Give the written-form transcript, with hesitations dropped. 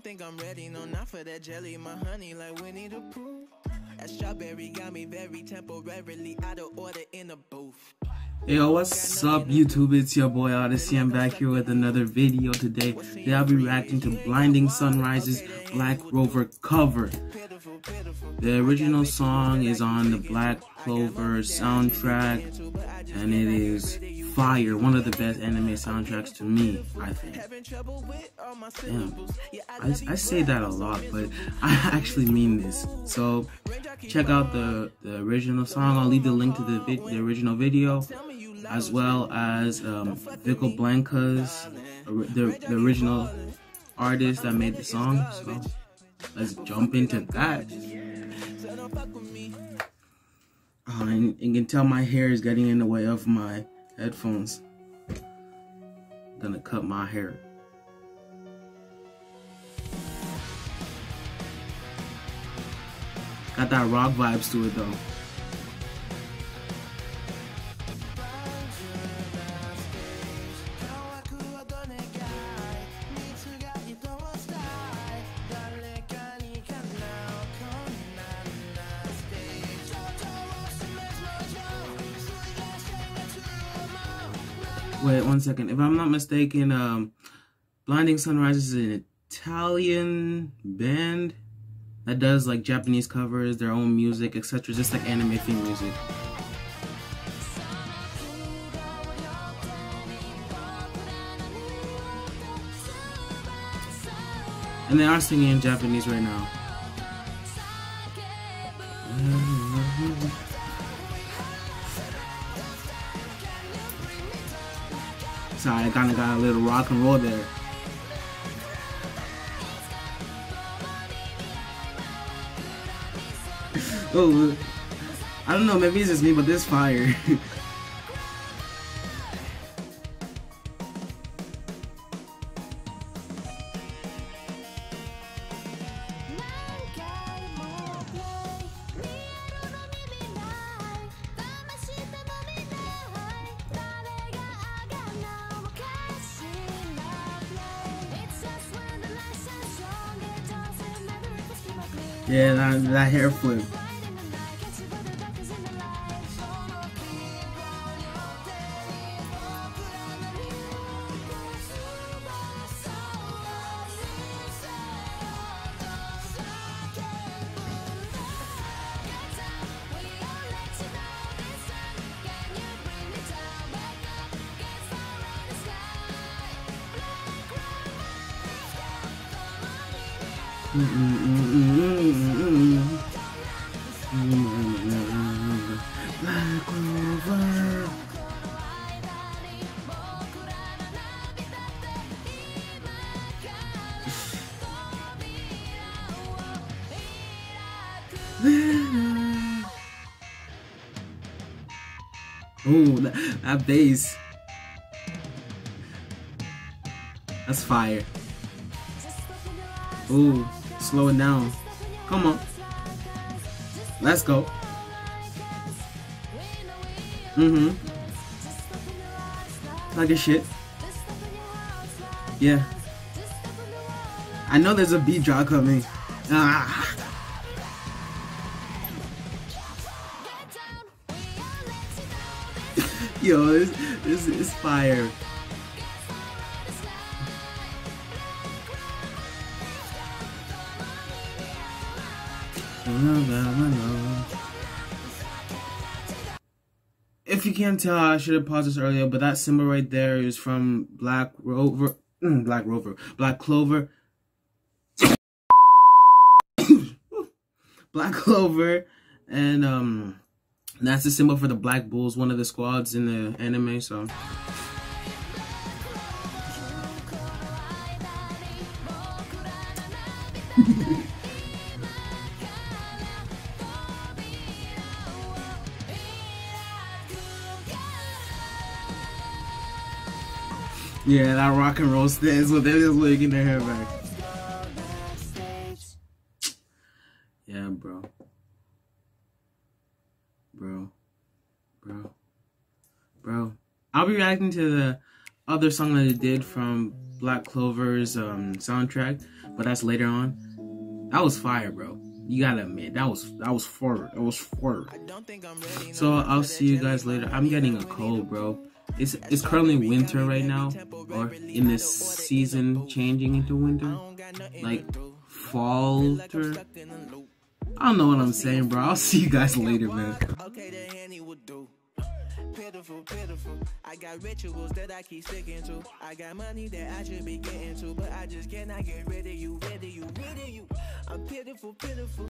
don't think I'm ready, no, not for that jelly, my honey, like Winnie the Pooh. That strawberry got me very temporarily out of order in the booth. Yo, what's up YouTube? It's your boy Odyssey. I'm back here with another video today. Today I'll be reacting to Blinding Sunrise's Black Rover cover. The original song is on the Black Clover soundtrack, and it is fire. One of the best anime soundtracks to me, I think. Damn. I say that a lot, but I actually mean this. So check out the original song. I'll leave the link to the original video, as well as Vico Blanca's, the original artist that made the song. So let's jump into that. And you can tell my hair is getting in the way of my headphones. I'm gonna cut my hair. Got that rock vibes to it though. Wait 1 second. If I'm not mistaken, Blinding Sunrise is an Italian band that does like Japanese covers, their own music, etc. Just like anime theme music. And they are singing in Japanese right now. Sorry, I kind of got a little rock and roll there. Oh, I don't know, maybe it's just me, but this fire. Yeah, that hair flip. Black Rover. Ooh, that bass. That's fire. Ooh, slow it down. Come on. Let's go. Like a shit. Yeah. I know there's a beat drop coming. Ah. Yo, this is fire. If you can't tell, I should have paused this earlier, but that symbol right there is from Black Clover. Black Clover, and that's the symbol for the Black Bulls, one of the squads in the anime. So. Yeah, that rock and roll stance with them just wigging their hair back. Yeah, bro. I'll be reacting to the other song that they did from Black Clover's soundtrack, but that's later on. That was fire, bro. You gotta admit, that was fire. It was fire. So I'll see you guys later. I'm getting a cold, bro. It's currently winter right now, or in this season changing into winter, like fall. I don't know what I'm saying, bro. I'll see you guys later, man. Pitiful, pitiful. I got rituals that I keep sticking to. I got money that I should be getting to, but I just cannot get rid of you, rid of you, rid of you. I'm pitiful, pitiful.